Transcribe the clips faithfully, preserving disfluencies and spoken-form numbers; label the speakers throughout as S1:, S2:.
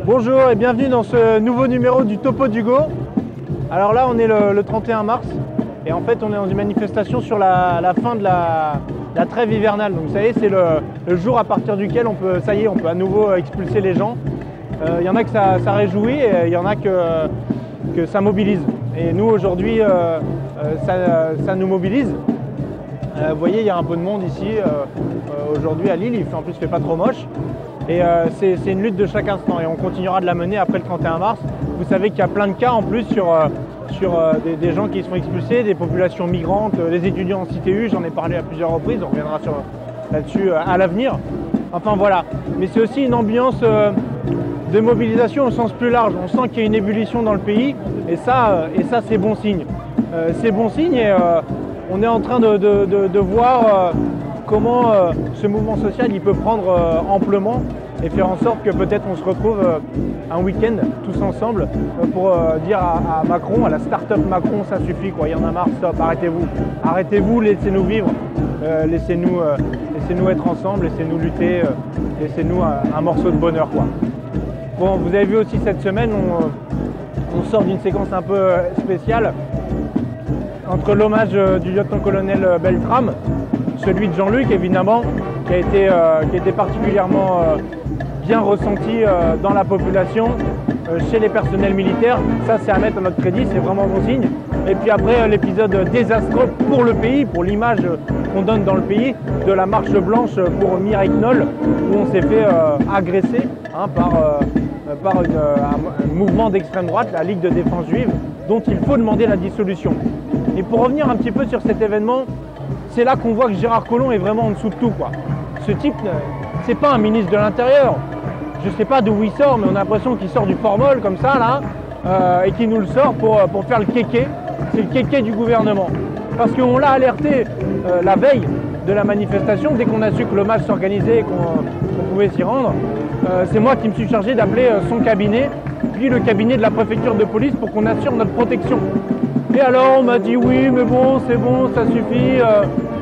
S1: Bonjour et bienvenue dans ce nouveau numéro du Topo d'Hugo. Alors là on est le, le trente et un mars et en fait on est dans une manifestation sur la, la fin de la, la trêve hivernale. Donc vous savez c'est le, le jour à partir duquel on peut, ça y est, on peut à nouveau expulser les gens. Il euh, y en a que ça, ça réjouit et il y en a que, que ça mobilise. Et nous aujourd'hui euh, ça, ça nous mobilise. Euh, vous voyez il y a un peu de monde ici euh, euh, aujourd'hui à Lille, il fait, en plus il fait pas trop moche. Et euh, c'est une lutte de chaque instant et on continuera de la mener après le trente et un mars. Vous savez qu'il y a plein de cas en plus sur, euh, sur euh, des, des gens qui se font expulser, des populations migrantes, euh, les étudiants en C T U, j'en ai parlé à plusieurs reprises, on reviendra là-dessus euh, à l'avenir. Enfin voilà, mais c'est aussi une ambiance euh, de mobilisation au sens plus large. On sent qu'il y a une ébullition dans le pays et ça, euh, et ça c'est bon signe. Euh, c'est bon signe et euh, on est en train de, de, de, de voir euh, comment euh, ce mouvement social il peut prendre euh, amplement et faire en sorte que peut-être on se retrouve euh, un week-end tous ensemble euh, pour euh, dire à, à Macron, à la start-up Macron, ça suffit quoi, il y en a marre, stop, arrêtez-vous, arrêtez-vous, laissez-nous vivre, euh, laissez-nous euh, laissez-nous être ensemble, laissez-nous lutter, euh, laissez-nous un, un morceau de bonheur quoi. Bon, vous avez vu aussi cette semaine, on, euh, on sort d'une séquence un peu spéciale entre l'hommage euh, du lieutenant-colonel Beltrame, celui de Jean-Luc évidemment, qui a été, euh, qui a été particulièrement euh, bien ressenti euh, dans la population, euh, chez les personnels militaires. Ça c'est à mettre à notre crédit, c'est vraiment bon signe. Et puis après euh, l'épisode désastreux pour le pays, pour l'image qu'on donne dans le pays, de la marche blanche pour Mireille Knoll, où on s'est fait euh, agresser hein, par, euh, par une, euh, un, un mouvement d'extrême droite, la Ligue de défense juive, dont il faut demander la dissolution. Et pour revenir un petit peu sur cet événement, c'est là qu'on voit que Gérard Collomb est vraiment en dessous de tout quoi. Ce type, c'est pas un ministre de l'Intérieur. Je sais pas d'où il sort, mais on a l'impression qu'il sort du formol comme ça là, euh, et qu'il nous le sort pour, pour faire le kéké. C'est le kéké du gouvernement. Parce qu'on l'a alerté euh, la veille de la manifestation, dès qu'on a su que l'hommage s'organisait et qu'on qu'on pouvait s'y rendre. Euh, c'est moi qui me suis chargé d'appeler euh, son cabinet, puis le cabinet de la préfecture de police pour qu'on assure notre protection. Et alors on m'a dit oui mais bon c'est bon ça suffit, euh,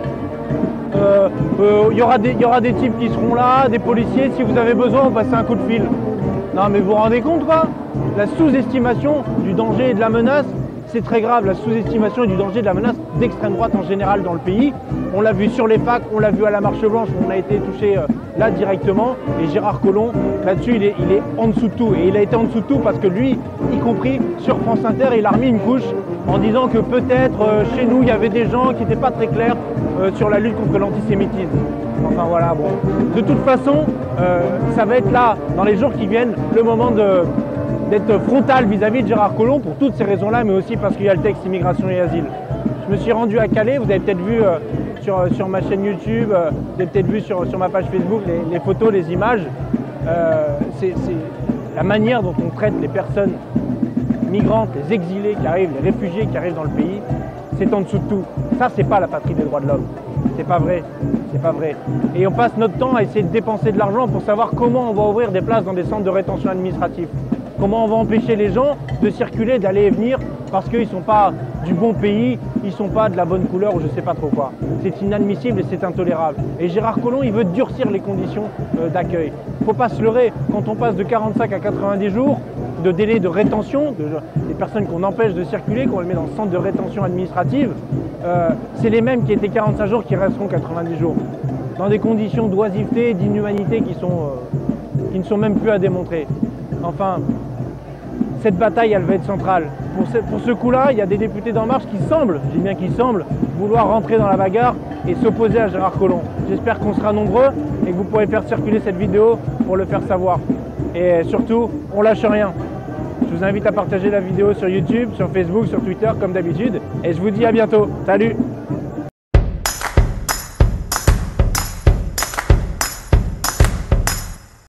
S1: euh, euh, y aura des, y aura des types qui seront là, des policiers, si vous avez besoin on passe un coup de fil. Non mais vous vous rendez compte quoi? La sous-estimation du danger et de la menace, c'est très grave, la sous-estimation et du danger et de la menace d'extrême droite en général dans le pays. On l'a vu sur les facs, on l'a vu à la Marche Blanche, on a été touché euh, là directement. Et Gérard Collomb, là-dessus, il est, il est en dessous de tout. Et il a été en dessous de tout parce que lui, y compris sur France Inter, il a remis une couche en disant que peut-être euh, chez nous, il y avait des gens qui n'étaient pas très clairs euh, sur la lutte contre l'antisémitisme. Enfin voilà, bon. De toute façon, euh, ça va être là, dans les jours qui viennent, le moment de... d'être frontal vis-à-vis de Gérard Collomb pour toutes ces raisons-là, mais aussi parce qu'il y a le texte immigration et asile. Je me suis rendu à Calais, vous avez peut-être vu euh, sur, sur ma chaîne YouTube, euh, vous avez peut-être vu sur, sur ma page Facebook les, les photos, les images. Euh, c'est la manière dont on traite les personnes migrantes, les exilés qui arrivent, les réfugiés qui arrivent dans le pays, c'est en dessous de tout. Ça, c'est pas la patrie des droits de l'homme. C'est pas vrai, c'est pas vrai. Et on passe notre temps à essayer de dépenser de l'argent pour savoir comment on va ouvrir des places dans des centres de rétention administrative. Comment on va empêcher les gens de circuler, d'aller et venir parce qu'ils ne sont pas du bon pays, ils ne sont pas de la bonne couleur ou je ne sais pas trop quoi. C'est inadmissible et c'est intolérable. Et Gérard Collomb, il veut durcir les conditions euh, d'accueil. Il ne faut pas se leurrer. Quand on passe de quarante-cinq à quatre-vingt-dix jours de délai de rétention, de, des personnes qu'on empêche de circuler, qu'on les met dans le centre de rétention administrative, euh, c'est les mêmes qui étaient quarante-cinq jours qui resteront quatre-vingt-dix jours. Dans des conditions d'oisiveté, d'inhumanité qui, sont, euh, qui ne sont même plus à démontrer. Enfin, cette bataille, elle va être centrale. Pour ce, pour ce coup-là, il y a des députés d'En Marche qui semblent, je dis bien qu'ils semblent, vouloir rentrer dans la bagarre et s'opposer à Gérard Collomb. J'espère qu'on sera nombreux et que vous pourrez faire circuler cette vidéo pour le faire savoir. Et surtout, on lâche rien. Je vous invite à partager la vidéo sur YouTube, sur Facebook, sur Twitter, comme d'habitude. Et je vous dis à bientôt. Salut!